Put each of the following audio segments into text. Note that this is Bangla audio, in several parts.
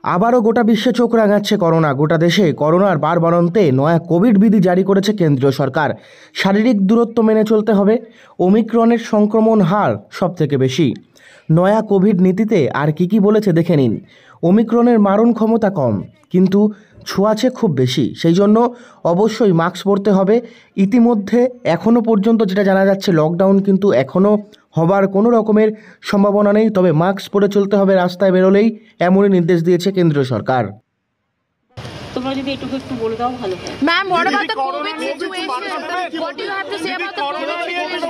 আবারও গোটা বিশ্বে চোখ রাঙাচ্ছে করোনা। গোটা দেশে করোনার বাড়বাড়ন্তে নয়া কোভিড বিধি জারি করেছে কেন্দ্রীয় সরকার। শারীরিক দূরত্ব মেনে চলতে হবে। ওমিক্রনের সংক্রমণ হার সবথেকে বেশি। নয়া কোভিড নীতিতে আর কি বলেছে দেখে নিন। ওমিক্রনের মারণ ক্ষমতা কম, কিন্তু ছোঁয়াচে খুব বেশি, সেই জন্য অবশ্যই মাস্ক পরতে হবে। ইতিমধ্যে এখনও পর্যন্ত যেটা জানা যাচ্ছে, লকডাউন কিন্তু এখনও হবার কোনো রকমের সম্ভাবনা নেই। তবে মাস্ক পরে চলতে হবে রাস্তায় বেরোলেই, এমনই নির্দেশ দিয়েছে কেন্দ্রীয় সরকার। তোমরা যদি এটুকু একটু বলে দাও ভালো হয়। Ma'am, what about the COVID situation? What do you have to say about the COVID situation?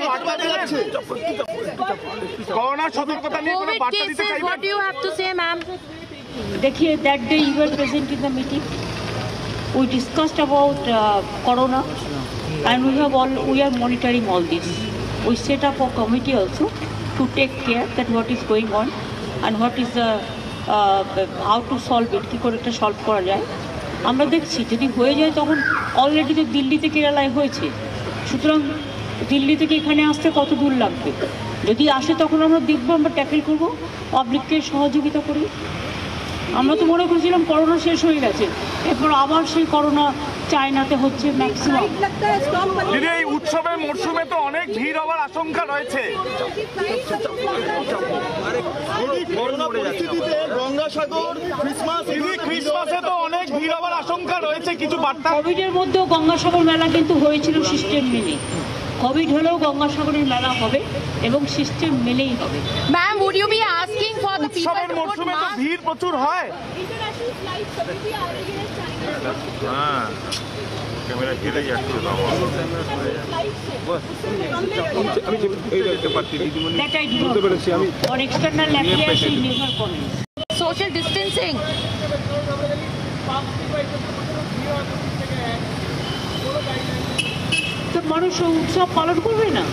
Corona সতর্কতা নিয়ে কোনো বার্তা দিতে চাইবেন? What do you have to say, ma'am? देखिए, that day you were present in the meeting. We discussed about corona, and we are monitoring all this. We set up a committee also to take care that what is going on and what is the how to solve it, কি করে এটা সলভ করা যায়। আমরা দেখছি যদি হয়ে যায় তখন অলরেডি তো দিল্লি থেকে কেরালায় হয়েছে, সুতরাং দিল্লি থেকে এখানে আসতে কত দূর লাগবে। যদি আসে তখন আমরা দেখবো, আমরা ট্যাকেল করবো, পাবলিককে সহযোগিতা করি। আমরা তো মনে করেছিলাম করোনা শেষ হয়ে গেছে, এরপর আবার সেই করোনা চায়নাতে হচ্ছে ম্যাক্সিমাম। দিদি, এই উৎসবের মরশুমে তো অনেক ভিড় হওয়ার আশঙ্কা রয়েছে। ক্রিসমাসে তো অনেক ভিড় হওয়ার আশঙ্কা রয়েছে, কিছু বার্তা? কোভিডের মধ্যেও গঙ্গাসাগর মেলা কিন্তু হয়েছিল সিস্টেম মেনে। কোভিড হলেও গঙ্গাসাগরের মেলা হবে এবং সিস্টেম মেনেই হবে। Ma'am, would you be asking for the people উৎসবের to put মরশুমে তো masks? ভিড় প্রচুর হয়। ক্যামেরা কেটে যাচ্ছে। That I do not. On external affairs, we never comment. Social distancing. তো মানুষ উৎসব পালন করবে না।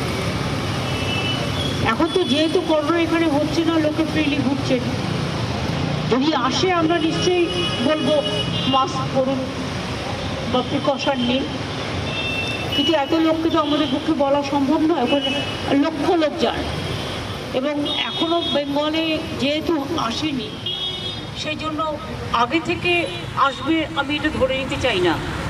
এখন তো যেহেতু করোনা এখানে হচ্ছে না, লোকে ফ্রিলি ঘুরছেন। যদি আসে আমরা নিশ্চয়ই বলবো মাস্ক পরুন বা প্রিকশন নিন, কিন্তু এত লোককে তো আমাদের পক্ষে বলা সম্ভব নয়। ওখানে লক্ষ লোক যান এবং এখনও বেঙ্গলে যেহেতু আসেনি, সেই জন্য আগে থেকে আসবে আমি এটা ধরে নিতে চাই না।